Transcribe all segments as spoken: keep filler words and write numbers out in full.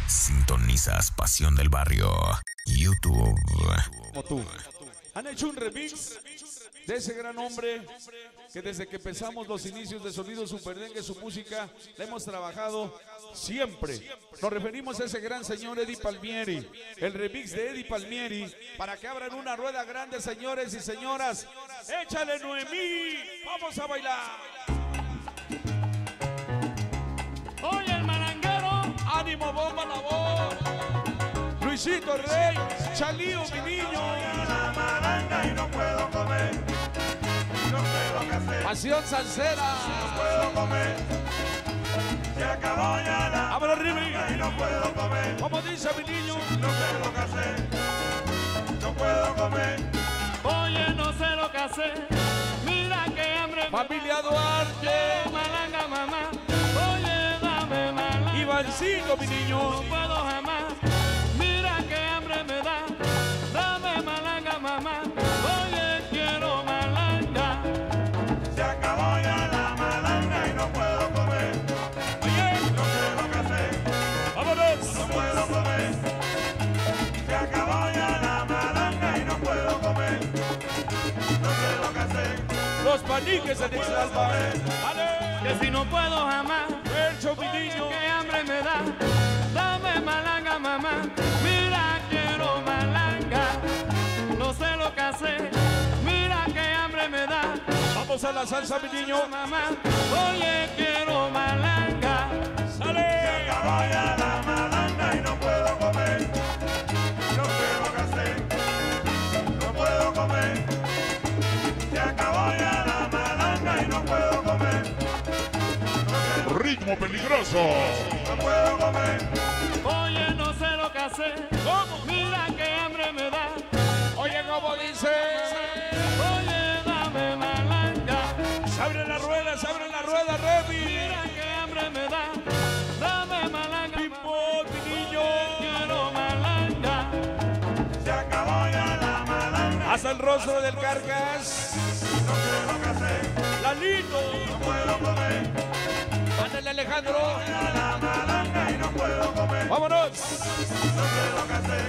Sintonizas Pasión del Barrio, YouTube. Como tú. Han hecho un remix de ese gran hombre que desde que empezamos los inicios de Sonido Superdengue, su música, la hemos trabajado siempre. Nos referimos a ese gran señor Eddie Palmieri. El remix de Eddie Palmieri, para que abran una rueda grande, señores y señoras. ¡Échale, Noemí! ¡Vamos a bailar! Oye, el malanguero. ¡Ánimo, bomba la voz! Luisito Rey, Chalío, mi niño. La malanga y no puedo comer. No sé lo que hacer. Pasión Salsera. No puedo comer. Se acabó ya la ¡Vámonos, Rivi! malanga y no puedo comer. Como dice mi niño. No sé lo que hacer. No puedo comer. Oye, no sé lo que hacer. Mira que hambre me Familia da. Duarte. Malanga, mamá. Oye, dame malanga. Ivancito, mi niño. No puedo jamás. Mira que hambre me da. Dame malanga, mamá. Oye, quiero malanga. Se acabó ya la malanga y no puedo comer. Oye, No sé lo que hacer. vámonos. No puedo comer. Se acabó ya la malanga y no puedo comer. No sé lo que hacer. Los paniques en Ixtalpa. ¡Ale! Que si no puedo jamás. Percho, mi niño. Que hambre me da. Dame malanga, mamá. Mira, quiero malanga. No sé lo que hacer. Mira que hambre me da. Vamos a la salsa, mi niño. Mamá, oye, quiero malanga. ¡Sale! Acabó ya la malanga y no puedo comer. No sé lo que hacer. No puedo comer. Se acabó ya la malanga y no puedo comer. Ritmo peligroso. No puedo comer. Oye, no sé lo que hacer. ¿Cómo? Mira que hambre me da. Oye, como dice. Oye, dame malanga. Se abre la rueda, se abre la rueda, Remy. Mira que hambre me da. Dame malanga. Pimpo, mi niño. Quiero malanga. Se acabó ya la malanga. Hasta el rostro del Carcas. No sé lo que hacer. Lalito. No puedo comer. Ándale, Alejandro. Ya la malanga y no puedo comer. Vámonos. No sé lo que hacer.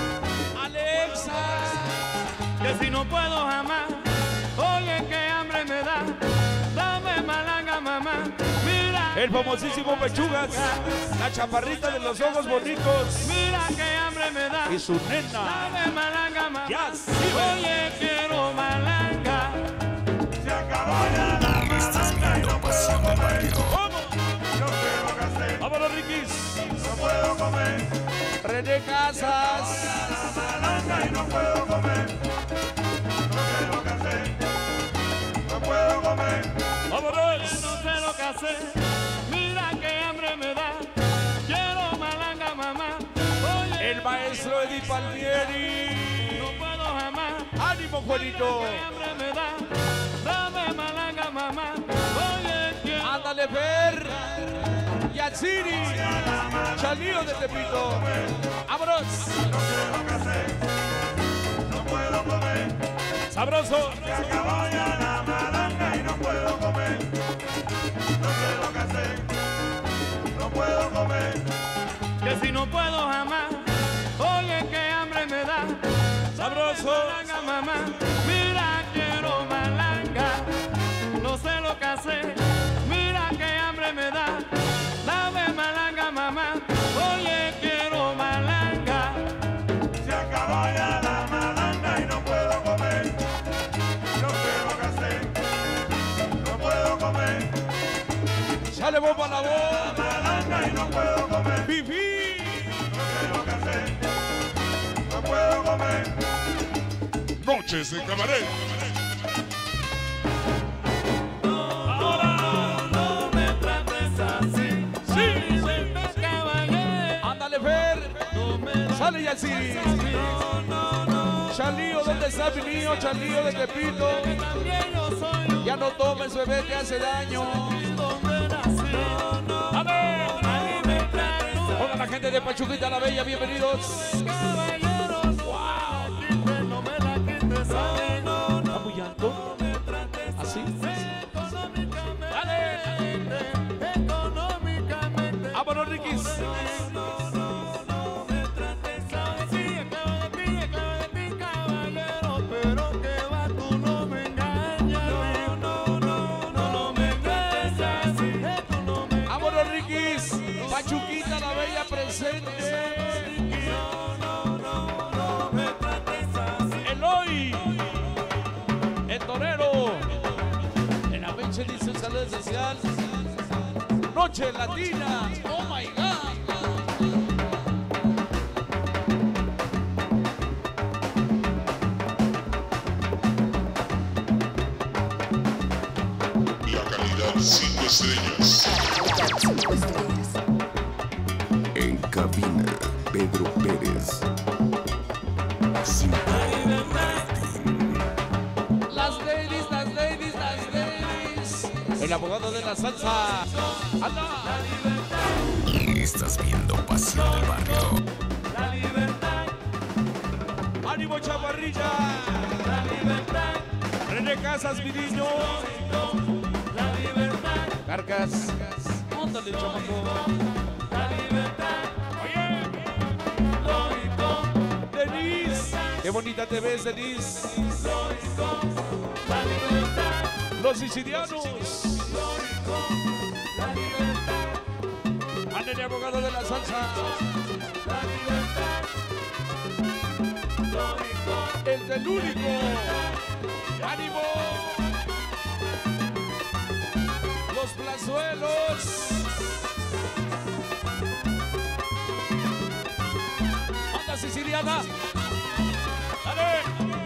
Alexa. Que si no puedo jamás. Oye, que hambre me da. Dame malanga, mamá. Mira. El famosísimo Pechugas. La chaparrita de los ojos bonitos. Mira que hambre me da. Y su nena. Dame malanga, mamá. Ya, sí, Oye, quiero malanga. Se acabó ya la Estás malanga y viendo no Pasión puedo del comer. Barrio. ¿Cómo? No sé lo que hacer. Vámonos, Riquis. No puedo comer. René Casas. La malanga y no puedo comer. No sé lo que hacer. No puedo comer. Vámonos. No sé lo que hacer. Mira que hambre me da. Quiero malanga, mamá. Oye, El maestro Eddie Palmieri. no puedo jamás. ¡Ánimo, Juanito! Que hambre me da. Dame malanga, mamá. Oye, quiero. ¡Ándale, Fer! ¡Yatsiri! ¡Chalío de Tepito! ¡Vámonos! No sé lo que hacer. No puedo comer. ¡Sabroso! Se acabó ya la malanga y no puedo comer. No sé lo que hacer. No puedo comer. Que si no puedo jamás. Oye, que hambre me da. ¡Sabroso! Malanga, mamá. Mira, quiero malanga. No sé lo que hacer. Mira que hambre me da. Dame malanga, mamá. Oye, quiero malanga. Se acabó ya la malanga y no puedo comer. No sé lo que hacer. No puedo comer. ¡Sale bomba la voz! Malanga y no puedo comer. ¡Fifi! No sé lo que hacer. No puedo comer. Noches de cabaret. No me trates así. ¡Sí! Caballero. ¡Ándale, Fer! No me ¡Sale, Yatsiri! No, no, no. ¡Chalío, ¿dónde está mi niño? ¡Chalío de Tepito! También yo soy un Ya no tomes, bebé, te hace daño. donde nací. No, no. ¡A ver! Ahí me traes. Hola, la gente de Pachuquita la Bella, bienvenidos. Caballero, wow. No me la quites, ¿sabes? No, no. ¿Está muy alto? Me trates ¿Así? económicamente. ¡Dale! Económicamente. ¡Vámonos, Riquis! No, no. Pachuquita la Bella presente. Eloy, el torero. En la Meche dice un saludo especial. Noche Latina. Oh my God. La calidad cinco estrellas. cinco estrellas. En cabina, Pedro Pérez. Las ladies, las ladies, las ladies. El abogado de la salsa. ¡Anda! Estás viendo Pasión del Barrio. ¡Ánimo, chaparrilla! René Casas, mi niño. Carcas. Ándale, chamaco. Denise. Qué bonita te ves, Denise. Los sicilianos. Ándale, abogado de la salsa. El del único. ¡Ánimo! Los plazuelos. Anda, siciliana. ¡Dale!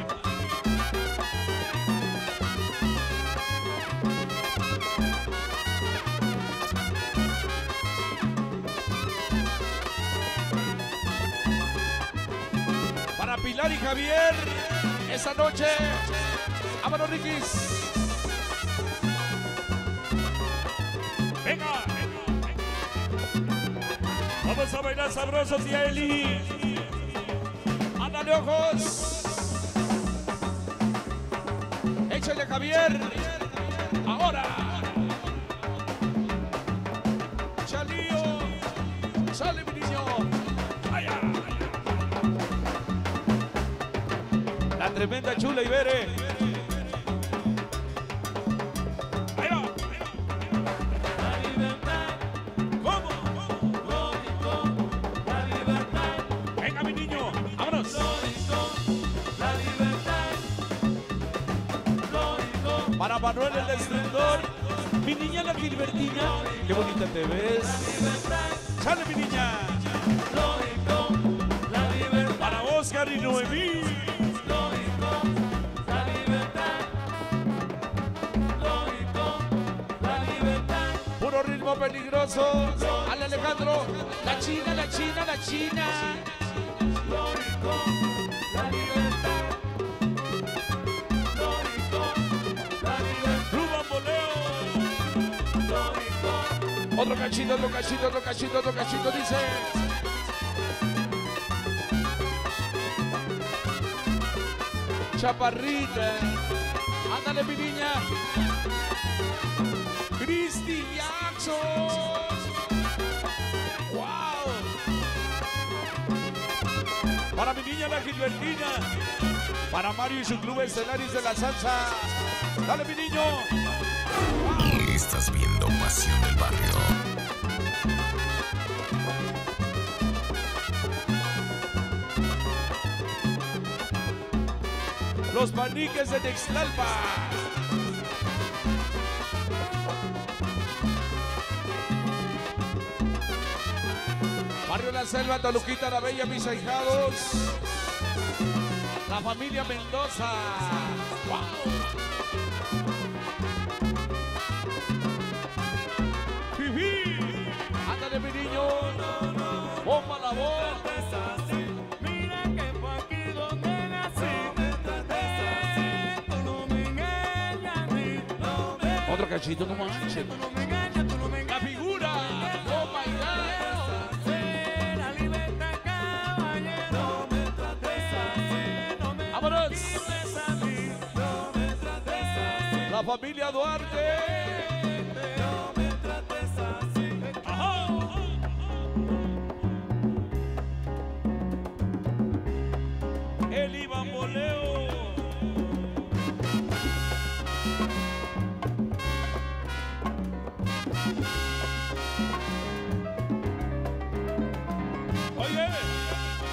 Para Pilar y Javier, esta noche, vámonos, Riquis. Venga, vamos a bailar sabrosos y a Eli. Ándale, ojos. Échale, Javier. Ahora. Chalío. Sale, mi niño. Allá. La tremenda Chula Ibere. Ahí va. ¿Cómo? Venga, mi niño. Vámonos. Para Manuel el Destructor. Mi niña la Gilbertina. Qué bonita te ves. Sale, mi niña. Para Oscar y Noemí. Puro ritmo peligroso. Al Alejandro. La China, la China, la China. Otro cachito, otro cachito, otro cachito, otro cachito, dice. Chaparrita. Ándale, mi niña. Cristi Jackson. Wow. Para mi niña la Gilbertina. Para Mario y su club Estelaris de la salsa. Dale, mi niño. Estás viendo Pasión del Barrio. Los paniques de Texlalpa. Barrio La Selva, Toluquita, La Bella, mis ahijados. La familia Mendoza. Wow. Fifi. Ándale, mi niño. Bomba la voz. Mira que fue aquí donde nací. Tú no me engañas a mí. No me Otro cachito, no manches. Tú no me engañas, tú no me La engañas. figura. Oh my God. La libertad, caballero. No me trates así. No me Vámonos. trates a mí. No me trates así. La familia Duarte. No me trates así. Ajá. El Iván Boleo.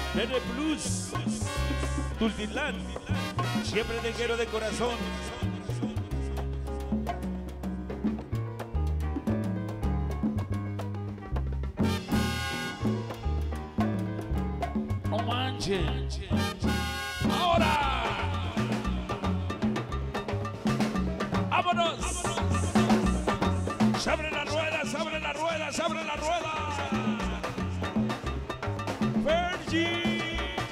Nene Plus, Tultitlán, siempre neguero de corazón. No manches. Ahora. ¡Vámonos! ¡Se abre la rueda, se abre la rueda, se abre la rueda! ¡Fergie!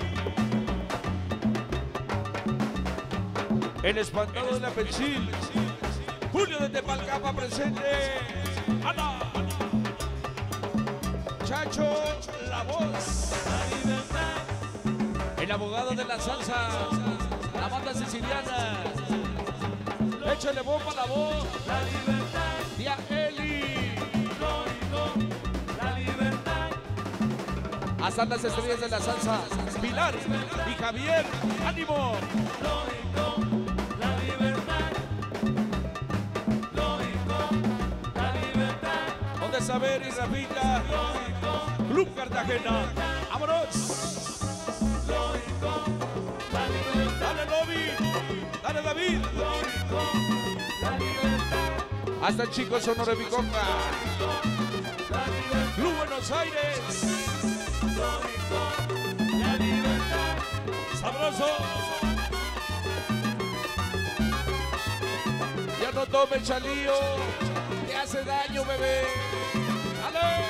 El espantado de la Pensil. Julio de Tepalcapa presente. ¡Ana! Chacho, la voz. El abogado de la salsa. La banda siciliana. Échale bomba a la voz. La libertad, Tía Eli. lógico, la libertad, Hasta las estrellas de la salsa. Pilar y Javier. ¡Ánimo! lógico, la libertad, lógico, la libertad, ¿Dónde saber y Rafita? lógico, Club Cartagena. ¡Vámonos! lógico, la libertad, ¡Dale, Lobby! ¡Dale, David! lógico, la libertad, Hasta el chico Sonora Biconga. la libertad, Club Buenos Aires. lógico, la libertad. ¡Sabroso! Ya no tome chalío. Te hace daño, bebé. ¡Dale!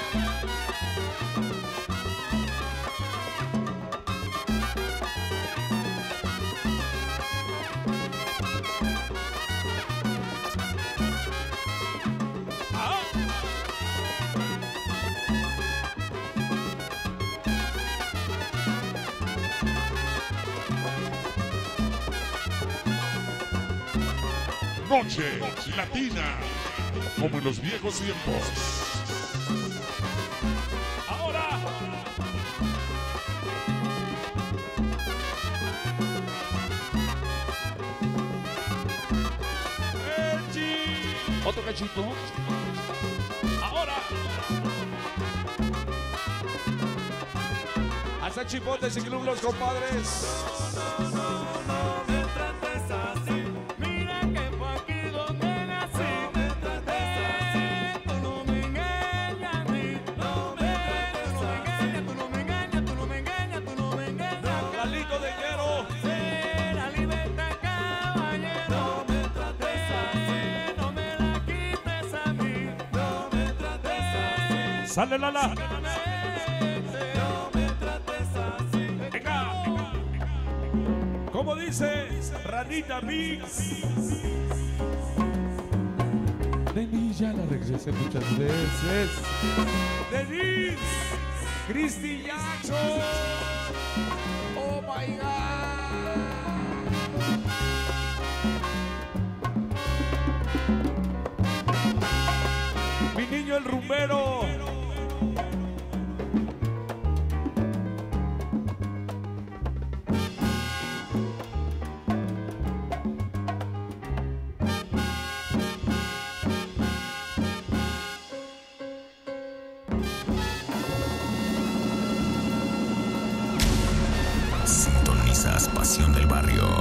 ¡Ah! Noche Latina, como en los viejos tiempos. ¡Ahora! Fergie. Otro cachito. Ahora. Hasta Chipotes y Club Los Compadres. No me trates así, mira que fue aquí donde nací. No me trates así, tú no me engañas a mí. No me trates así, tú no me engañas, tú no me engañas, tú no me engañas. Lalito de Guero. De la libertad, caballero. No me trates así, no me la quites a mí. No me trates así, Sale Lala. no me trates así. Venga. Como dice Ranita Mix. Denise ya la regresé muchas veces. Denise. Cristi Jackson. Oh my God. Mi niño el rumbero. Sintonizas Pasión del Barrio.